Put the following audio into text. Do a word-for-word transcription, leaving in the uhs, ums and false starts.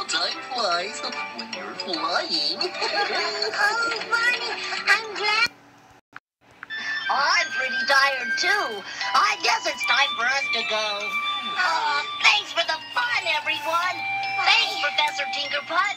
time flies when you're flying. Oh, Barney, I'm glad. I'm pretty tired, too. I guess it's time for us to go. Oh, thanks for the fun, everyone. Thanks, Professor Tinkerput.